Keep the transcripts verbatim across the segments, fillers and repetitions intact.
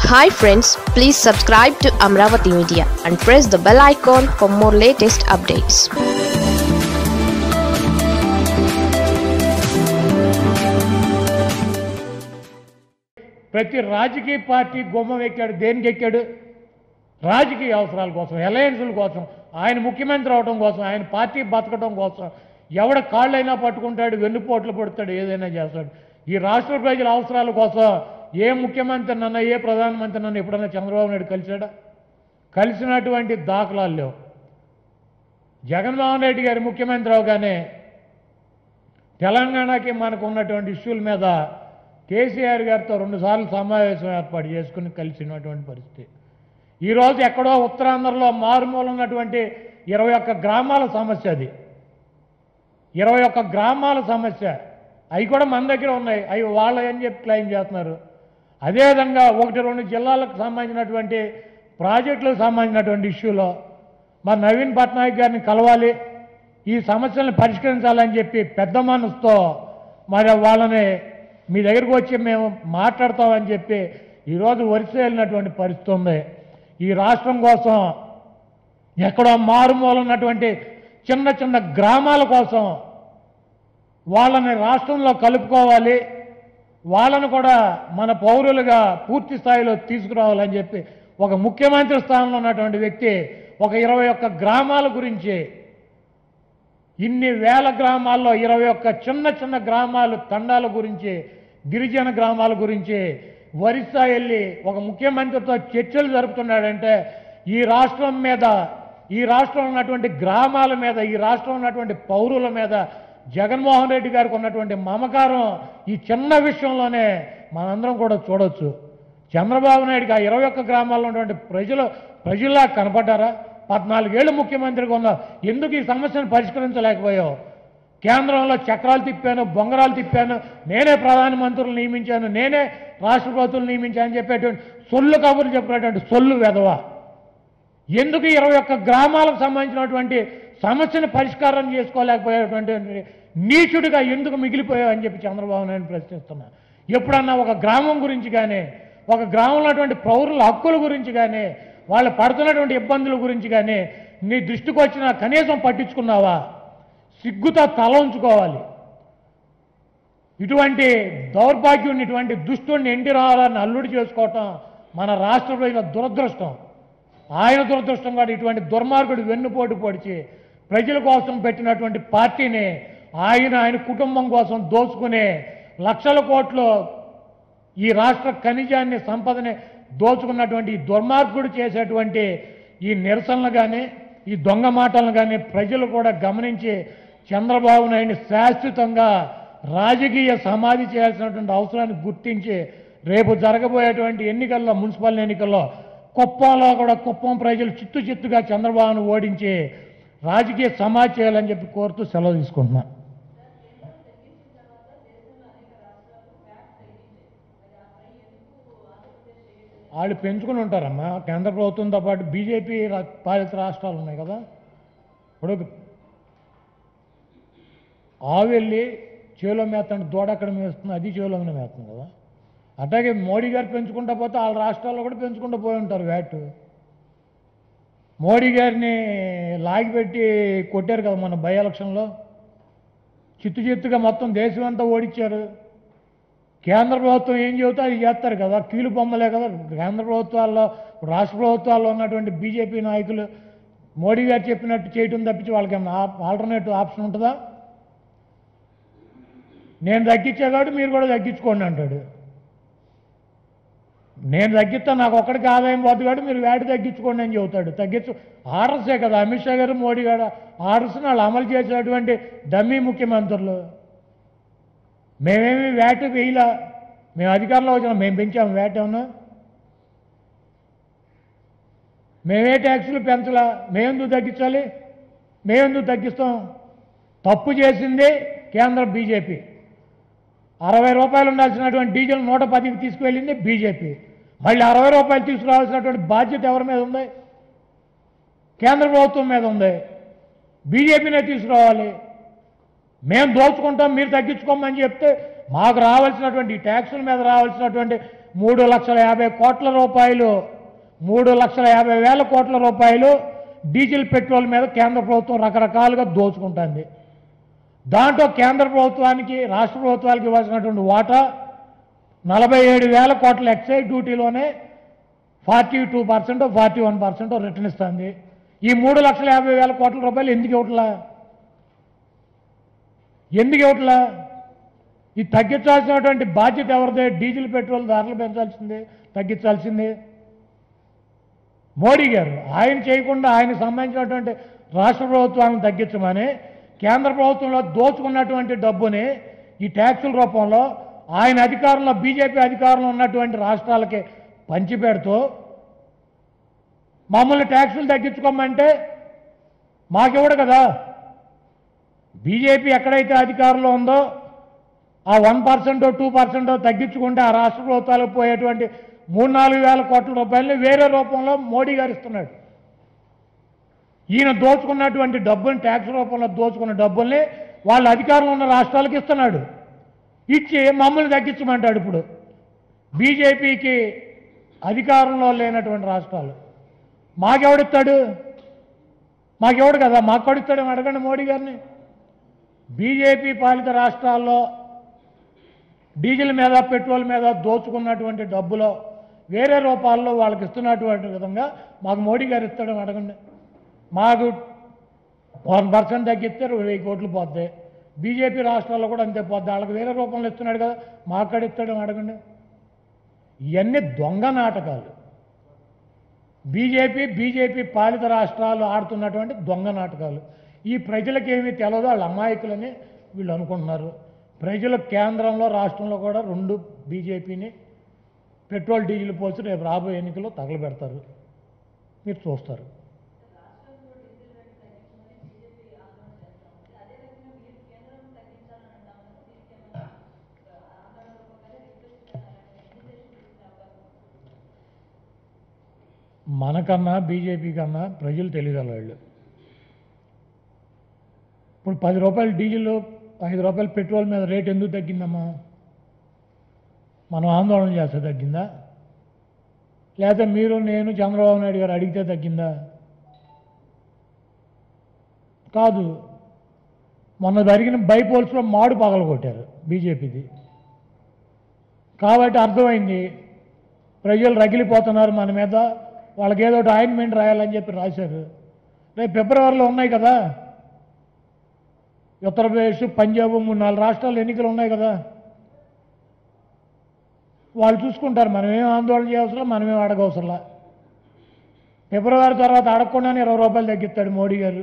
Hi friends, please subscribe to Amravati Media and press the bell icon for more latest updates. ప్రతి రాజకీయ party గుమ్మం ఎక్కాడు, దేనికి ఎక్కాడు? రాజకీయ అవసరాల కోసం, అలయన్సుల కోసం, ఆయన ముఖ్యమంత్రి అవడం కోసం, ఆయన పార్టీ బతకడం కోసం ఎవడ కాళ్ళైనా పట్టుకుంటాడు, వెన్నుపోట్లు పడతాడు, ఏదైనా చేస్తాడు. ఈ రాష్ట్ర ప్రజల అవసరాల కోసం ఏ ముఖ్యమంత్రి నన్న ఏ ప్రధానమంత్రి నన్ను ఎప్పుడన్నా చంద్రబాబు నాయుడు కలిశాడా? కలిసినటువంటి దాఖలాలు లేవు. జగన్మోహన్ రెడ్డి గారు ముఖ్యమంత్రి అవగానే తెలంగాణకి మనకు ఉన్నటువంటి ఇష్యూల మీద కేసీఆర్ గారితో రెండుసార్లు సమావేశం ఏర్పాటు చేసుకుని కలిసినటువంటి పరిస్థితి. ఈరోజు ఎక్కడో ఉత్తరాంధ్రలో మారుమూల ఉన్నటువంటి ఇరవై ఒక్క గ్రామాల సమస్య, అది ఇరవై ఒక్క గ్రామాల సమస్య, అవి కూడా మన దగ్గర ఉన్నాయి, అవి వాళ్ళ అని చెప్పి క్లెయిమ్ చేస్తున్నారు. అదేవిధంగా ఒకటి రెండు జిల్లాలకు సంబంధించినటువంటి ప్రాజెక్టులకు సంబంధించినటువంటి ఇష్యూలో మా నవీన్ పట్నాయక్ గారిని కలవాలి, ఈ సమస్యలను పరిష్కరించాలని చెప్పి పెద్ద మనసుతో మరి వాళ్ళని మీ దగ్గరికి వచ్చి మేము మాట్లాడతామని చెప్పి ఈరోజు వరుస వెళ్ళినటువంటి పరిస్థితి ఉంది. ఈ రాష్ట్రం కోసం ఎక్కడో మారుమూల ఉన్నటువంటి చిన్న చిన్న గ్రామాల కోసం వాళ్ళని రాష్ట్రంలో కలుపుకోవాలి, వాళ్ళను కూడా మన పౌరులుగా పూర్తి స్థాయిలో తీసుకురావాలని చెప్పి ఒక ముఖ్యమంత్రి స్థానంలో ఉన్నటువంటి వ్యక్తి ఒక ఇరవై ఒక్క గ్రామాల గురించి, ఇన్ని వేల గ్రామాల్లో ఇరవై ఒక్క చిన్న చిన్న గ్రామాలు తండాల గురించి, గిరిజన గ్రామాల గురించి వరిసా వెళ్ళి ఒక ముఖ్యమంత్రితో చర్చలు జరుపుతున్నాడంటే ఈ రాష్ట్రం మీద, ఈ రాష్ట్రంలో ఉన్నటువంటి గ్రామాల మీద, ఈ రాష్ట్రంలో ఉన్నటువంటి పౌరుల మీద జగన్మోహన్ రెడ్డి గారికి ఉన్నటువంటి మమకారం ఈ చిన్న విషయంలోనే మనందరం కూడా చూడవచ్చు. చంద్రబాబు నాయుడికి ఆ ఇరవై ఒక్క గ్రామాల్లో ఉన్నటువంటి ప్రజలు ప్రజల్లా కనపడ్డారా? పద్నాలుగేళ్ళు ముఖ్యమంత్రిగా ఉన్నా ఎందుకు ఈ సమస్యను పరిష్కరించలేకపోయావు? కేంద్రంలో చక్రాలు తిప్పాను, బొంగరాలు తిప్పాను, నేనే ప్రధానమంత్రులు నియమించాను, నేనే రాష్ట్ర ప్రభుత్వం నియమించాను అని చెప్పేటువంటి సొల్లు కబుర్లు చెప్పినటువంటి సొల్లు వెధవ. ఎందుకు ఇరవై ఒక్క గ్రామాలకు సంబంధించినటువంటి సమస్యను పరిష్కారం చేసుకోలేకపోయేటువంటి నీచుడిగా ఎందుకు మిగిలిపోయావు అని చెప్పి చంద్రబాబు నాయుడు ప్రశ్నిస్తున్నా. ఎప్పుడన్నా ఒక గ్రామం గురించి కానీ, ఒక గ్రామంలో ఉన్నటువంటి పౌరుల హక్కుల గురించి కానీ, వాళ్ళు పడుతున్నటువంటి ఇబ్బందుల గురించి కానీ నీ దృష్టికి వచ్చినా కనీసం పట్టించుకున్నావా? సిగ్గుతో తల ఉంచుకోవాలి. ఇటువంటి దౌర్భాగ్యం, ఇటువంటి దుష్టుడిని ఎన్టీ రామారావుని అల్లుడు చేసుకోవటం మన రాష్ట్ర ప్రజల దురదృష్టం. ఆయన దురదృష్టం కాదు, ఇటువంటి దుర్మార్గుడు వెన్నుపోటు పొడిచి ప్రజల కోసం పెట్టినటువంటి పార్టీని ఆయన ఆయన కుటుంబం కోసం దోచుకునే లక్షల కోట్లు ఈ రాష్ట్ర ఖనిజాన్ని, సంపదని దోచుకున్నటువంటి ఈ దుర్మార్గుడు చేసేటువంటి ఈ నిరసనలు కానీ, ఈ దొంగ మాటలను కానీ ప్రజలు కూడా గమనించి చంద్రబాబు నాయుడిని శాశ్వతంగా రాజకీయ సమాధి చేయాల్సినటువంటి అవసరాన్ని గుర్తించి రేపు జరగబోయేటువంటి ఎన్నికల్లో, మున్సిపల్ ఎన్నికల్లో కుప్పంలో కూడా కుప్పం ప్రజలు చిత్తు చిత్తుగా చంద్రబాబును ఓడించి రాజకీయ సమాధి చేయాలని చెప్పి కోరుతూ సెలవు తీసుకుంటున్నా. వాళ్ళు పెంచుకుని ఉంటారమ్మా. కేంద్ర ప్రభుత్వంతో పాటు బీజేపీ పాలిత రాష్ట్రాలు ఉన్నాయి కదా. ఇప్పుడు ఆవు వెళ్ళి చేలో మేతంటే దూడ అక్కడ మేస్తుంది, అది చేలోనే మేస్తుంది కదా. అట్లాగే మోడీ గారు పెంచుకుంటా పోతే వాళ్ళ రాష్ట్రాల్లో కూడా పెంచుకుంటూ పోయి ఉంటారు వ్యాట్. మోడీ గారిని లాగిపెట్టి కొట్టారు కదా మన బై ఎలక్షన్లో, చిత్తు చిత్తుగా మొత్తం దేశం అంతా ఓడించారు. కేంద్ర ప్రభుత్వం ఏం చెబుతా అది చేస్తారు కదా, కీలు బొమ్మలే కదా. కేంద్ర ప్రభుత్వాల్లో, రాష్ట్ర ప్రభుత్వాల్లో ఉన్నటువంటి బీజేపీ నాయకులు మోడీ గారు చెప్పినట్టు చేయటం తప్పించి వాళ్ళకి ఏమన్నా ఆల్టర్నేటివ్ ఆప్షన్ ఉంటుందా? నేను తగ్గించేవాడు మీరు కూడా తగ్గించుకోండి అంటాడు. నేను తగ్గిస్తా, నాకు ఒక్కడికి ఆదాయం పోతుంది కాబట్టి మీరు వ్యాట్ తగ్గించుకోండి అని చెబుతాడు. తగ్గించు ఆర్డర్సే కదా అమిత్ షా గారు, మోడీ గారు ఆర్డర్స్ని వాళ్ళు అమలు చేసేటువంటి డమ్మీ ముఖ్యమంత్రులు. మేమేమి వ్యాట్ వేయలా, మేము అధికారంలో వచ్చినా మేము పెంచాము వ్యాట్ ఏమన్నా? మేమే ట్యాక్సులు పెంచలా, మేమెందుకు తగ్గించాలి? మేమెందుకు తగ్గిస్తాం? తప్పు చేసింది కేంద్ర బీజేపీ. అరవై రూపాయలు ఉండాల్సినటువంటి డీజిల్ నూట పదికి తీసుకువెళ్ళింది బీజేపీ. మళ్ళీ అరవై రూపాయలు తీసుకురావాల్సినటువంటి బాధ్యత ఎవరి మీద ఉంది? కేంద్ర ప్రభుత్వం మీద ఉంది. బీజేపీనే తీసుకురావాలి. మేము దోచుకుంటాం, మీరు తగ్గించుకోమని చెప్తే మాకు రావాల్సినటువంటి ట్యాక్సుల మీద రావాల్సినటువంటి మూడు లక్షల యాభై కోట్ల రూపాయలు మూడు లక్షల యాభై వేల కోట్ల రూపాయలు డీజిల్ పెట్రోల్ మీద కేంద్ర ప్రభుత్వం రకరకాలుగా దోచుకుంటుంది. దాంట్లో కేంద్ర ప్రభుత్వానికి రాష్ట్ర ప్రభుత్వాలకు ఇవ్వాల్సినటువంటి వాటా నలభై ఏడు వేల కోట్ల ఎక్సైజ్ డ్యూటీలోనే forty two percent forty one percent return ఇస్తుంది. ఈ మూడు లక్షల యాభై వేల కోట్ల రూపాయలు ఎందుకు ఇవ్వట్లా ఎందుకు ఇవ్వట్లా ఇది తగ్గించాల్సినటువంటి బాధ్యత ఎవరిదే? డీజిల్ పెట్రోల్ ధరలు పెంచాల్సిందే, తగ్గించాల్సిందే మోడీ గారు. ఆయన చేయకుండా ఆయనకు సంబంధించినటువంటి రాష్ట్ర ప్రభుత్వాలను తగ్గించమని కేంద్ర ప్రభుత్వంలో దోచుకున్నటువంటి డబ్బుని ఈ ట్యాక్సుల రూపంలో ఆయన అధికారంలో బీజేపీ అధికారంలో ఉన్నటువంటి రాష్ట్రాలకి పంచిపెడుతూ మమ్మల్ని ట్యాక్సులు తగ్గించుకోమంటే మాకివ్వడు కదా. బీజేపీ ఎక్కడైతే అధికారంలో ఉందో ఆ వన్ పర్సెంటో టూ పర్సెంటో తగ్గించుకుంటే ఆ రాష్ట్ర ప్రభుత్వాలకు పోయేటువంటి మూడు నాలుగు వేల కోట్ల రూపాయలని వేరే రూపంలో మోడీ గారు ఇస్తున్నాడు. ఈయన దోచుకున్నటువంటి డబ్బుని ట్యాక్స్ రూపంలో దోచుకున్న డబ్బుల్ని వాళ్ళ అధికారంలో ఉన్న రాష్ట్రాలకు ఇస్తున్నాడు. ఇచ్చి మమ్మల్ని తగ్గించమంటాడు. ఇప్పుడు బీజేపీకి అధికారంలో లేనటువంటి రాష్ట్రాలు మాకెవడిస్తాడు? మాకెవడు కదా, మాకు కొడిస్తాడేమో అడగండి మోడీ గారిని. బీజేపీ పాలిత రాష్ట్రాల్లో డీజిల్ మీద పెట్రోల్ మీద దోచుకున్నటువంటి డబ్బులో వేరే రూపాల్లో వాళ్ళకి ఇస్తున్నటువంటి విధంగా మాకు మోడీ గారు ఇస్తాడేమో అడగండి. మాకు వన్ పర్సెంట్ తగ్గిస్తే వెయ్యి కోట్లు పోద్ది. బీజేపీ రాష్ట్రాల్లో కూడా అంతే పోద్ది. వాళ్ళకి వేరే రూపంలో ఇస్తున్నాడు కదా, మాకు కాడ ఇస్తాడేమో అడగండి. ఇవన్నీ దొంగ నాటకాలు. బీజేపీ బీజేపీ పాలిత రాష్ట్రాలు ఆడుతున్నటువంటి దొంగ నాటకాలు. ఈ ప్రజలకు ఏమీ తెలియదు, వాళ్ళ అమాయకులని వీళ్ళు అనుకుంటున్నారు. ప్రజల కేంద్రంలో రాష్ట్రంలో కూడా రెండు బీజేపీని పెట్రోల్ డీజిల్ పోల్చి రేపు రాబోయే ఎన్నికల్లో తగలబెడతారు, మీరు చూస్తారు. మనకన్నా బీజేపీ కన్నా ప్రజలు తెలియగల వాళ్ళు. ఇప్పుడు పది రూపాయలు డీజిల్ ఐదు రూపాయలు పెట్రోల్ మీద రేట్ ఎందుకు తగ్గిందమ్మా? మనం ఆందోళన చేస్తే తగ్గిందా? లేకపోతే మీరు నేను చంద్రబాబు నాయుడు గారు అడిగితే తగ్గిందా? కాదు. మొన్న జరిగిన బైపోల్స్లో మాడు పగల కొట్టారు బీజేపీది. కాబట్టి అర్థమైంది ప్రజలు రగిలిపోతున్నారు మన మీద, వాళ్ళకి ఏదో ఒకటి ఆయింట్మెంట్ రాయాలని చెప్పి రాశారు. రేపు ఫిబ్రవరిలో ఉన్నాయి కదా ఉత్తరప్రదేశ్, పంజాబ్, మూడు నాలుగు రాష్ట్రాలు ఎన్నికలు ఉన్నాయి కదా, వాళ్ళు చూసుకుంటారు. మనమేం ఆందోళన చేయవసరం, మనమేం అడగవసరంలా. ఫిబ్రవరి తర్వాత అడగకుండానే ఇరవై రూపాయలు తగ్గిస్తాడు మోడీ గారు.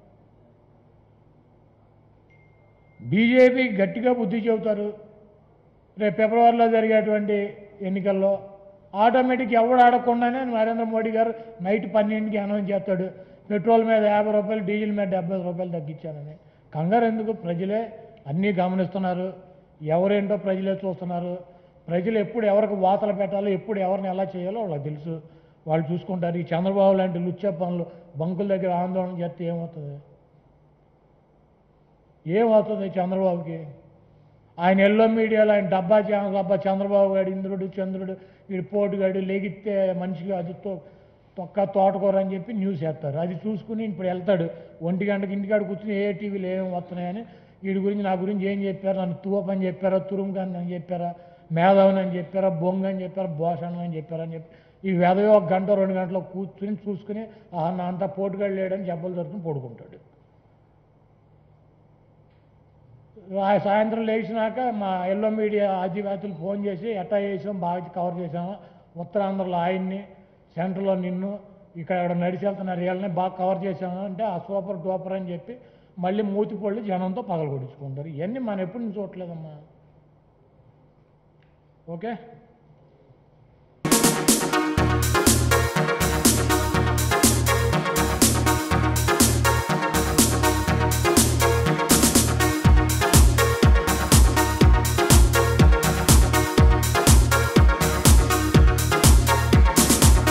బీజేపీ గట్టిగా బుద్ధి చెబుతారు. రేపు ఫిబ్రవరిలో జరిగేటువంటి ఎన్నికల్లో ఆటోమేటిక్ ఎవడు ఆడకుండానే నరేంద్ర మోడీ గారు నైట్ పన్నెండుకి అనౌన్స్ చేస్తాడు, పెట్రోల్ మీద యాభై రూపాయలు డీజిల్ మీద డెబ్బై రూపాయలు తగ్గించానని. కంగారు ఎందుకు? ప్రజలే అన్నీ గమనిస్తున్నారు. ఎవరేంటో ప్రజలే చూస్తున్నారు. ప్రజలు ఎప్పుడు ఎవరికి వాతలు పెట్టాలో, ఎప్పుడు ఎవరిని ఎలా చేయాలో వాళ్ళకి తెలుసు. వాళ్ళు చూసుకుంటారు. ఈ చంద్రబాబు లాంటి లుచ్చే పనులు బంకుల దగ్గర ఆందోళన చేస్తే ఏమవుతుంది? ఏమవుతుంది చంద్రబాబుకి? ఆయన ఎల్లో మీడియాలో ఆయన డబ్బా డబ్బా చంద్రబాబు గారు ఇంద్రుడు చంద్రుడు వీడు పోటుగాడు లేగితే మనిషిగా అది తొక్క తోటకూర అని చెప్పి న్యూస్ వేస్తారు. అది చూసుకుని ఇప్పుడు వెళ్తాడు ఒంటి గంటకి ఇంటికాడ కూర్చుని ఏ టీవీలు ఏమేమి వస్తున్నాయని వీడి గురించి నా గురించి ఏం చెప్పారు, నన్ను తువపని చెప్పారా, తురుముగాని అని చెప్పారా, మేధావిని అని చెప్పారా, బొంగ అని చెప్పారా, భోషణం అని చెప్పారని చెప్పి ఈ వేదవే ఒక గంట రెండు గంటలో కూర్చుని చూసుకుని ఆ నా అంతా పోటుగాడు లేడని జబ్బలు దొరుకుని పడుకుంటాడు. సాయంత్రం లేచినాక మా ఎల్లో మీడియా ఆదివాసులు ఫోన్ చేసి ఎట్టా చేసాం, బాగా కవర్ చేసామా, ఉత్తరాంధ్రలో ఆయన్ని, సెంటర్లో నిన్ను, ఇక్కడ నడిచి వెళ్తున్న రియల్ని బాగా కవర్ చేసాము అంటే ఆ సూపర్ డూపర్ అని చెప్పి మళ్ళీ మూతిపళ్ళు జనంతో పగలగొడుచుకుంటారు. ఇవన్నీ మనం ఎప్పుడు నుంచి చూడలేదమ్మా. ఓకే.